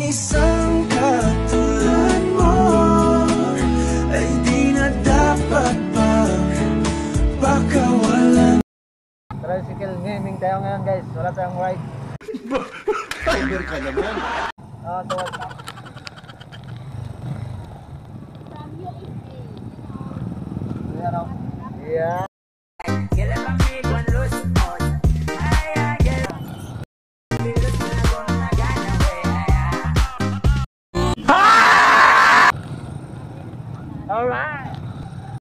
isang katulad mo ay di na dapat pagpakawalan. Tricycle gaming tayo ngayon guys, wala tayong ride. Tiger ka naman. So what's up? From USA, Yeah.